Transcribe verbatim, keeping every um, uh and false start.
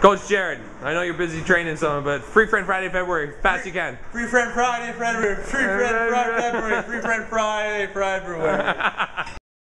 Coach Jared, I know you're busy training someone, but Free Friend Friday, February, fast you can. Free Friend Friday, February. Free Friend Friday, February. Free Friend Friday, February.